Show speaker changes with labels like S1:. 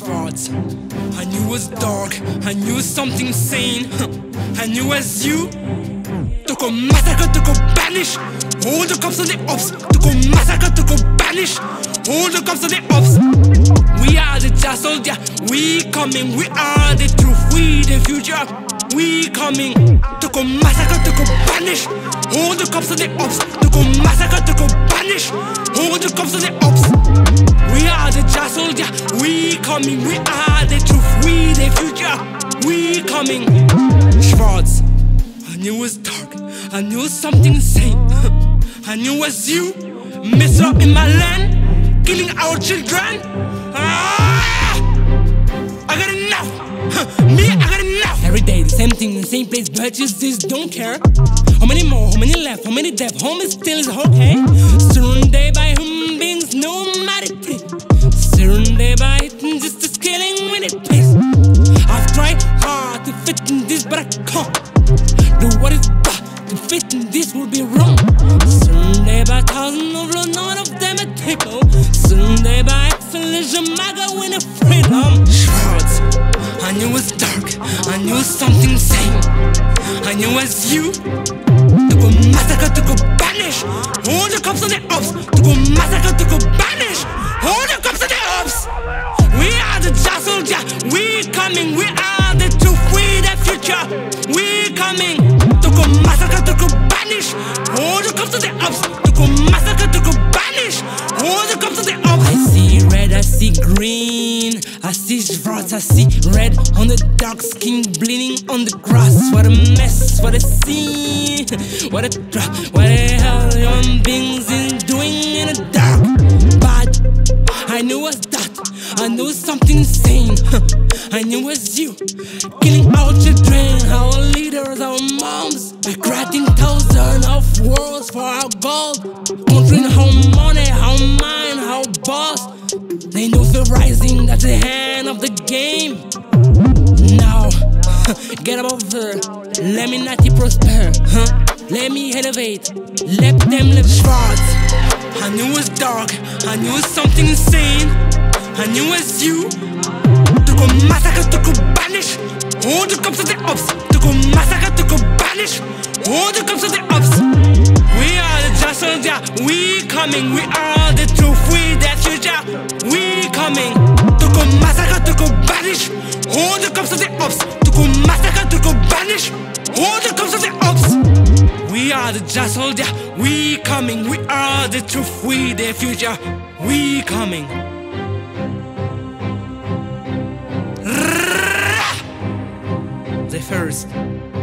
S1: Schwarz. I knew it was dark, I knew something sane. I knew as you TOKO massacre, TOKO banish. All the cops and the ops. TOKO massacre, TOKO banish. All the cops and the ops. We are the just soldier, we coming. We are the truth, we the future. We coming. TOKO massacre, TOKO banish. All the cops and the ops. TOKO massacre, TOKO banish. All the cops and the ops. We are the just soldier, we coming. We are the truth, we the future. We coming. Schwarz. I knew it was dark, I knew something insane. I knew it was you, messed up in my land, killing our children. I got enough, me, I got enough. Every day the same thing, the same place, but you just don't care. How many more, how many left, how many deaf, how many still is okay? Surrounded by human beings, nobody. Surrounded by just the killing when it pays. I've tried hard to fit in this, but I can't. Do what is bad to fit in this will be wrong. Surrounded by thousands of laws, none of them a TOKO. Surrounded by excellence, Jamaica win a freedom. Schwarz, I knew it was dark, I knew something insane. I knew it was you. TOKO massacre, TOKO banish. All the cops and the ops. TOKO massacre, TOKO banish. All the cops and the ops. We are the just soldier, we coming. We are the truth, we the future. We coming. TOKO massacre, TOKO banish. All the cops and the ops. TOKO massacre, TOKO banish. All the cops and the ops. I see red, I see green. I see Schwarz, I see red on the dark skin, bleeding on the grass. What a mess, what a scene. What a trap, what the hell human beings is doing in the dark. But I knew it was that, I knew something insane. I knew it was you, killing our children, our leaders, our moms. We're creating thousands of wars for our gold, controlling our money, our mind, our boss. They know the rising, that's the hand of the game. Now, get above there, let me not prosper, let me elevate, let them live. Schwarz, I knew it was dark, I knew it was something insane. I knew it was you. TOKO massacre, TOKO banish. All the cops and the ops. TOKO massacre, TOKO banish. All the cops and the ops. We are the just soldier, we coming. We are the truth, we the future. We coming. TOKO massacre, TOKO banish. All the cops and the ops. TOKO massacre, TOKO banish. All the cops and the ops. We are the just soldier, we coming. We are the truth, we the future. We coming. The first.